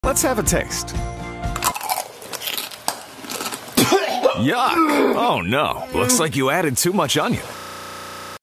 Let's have a taste. Yuck! Oh no, looks like you added too much onion.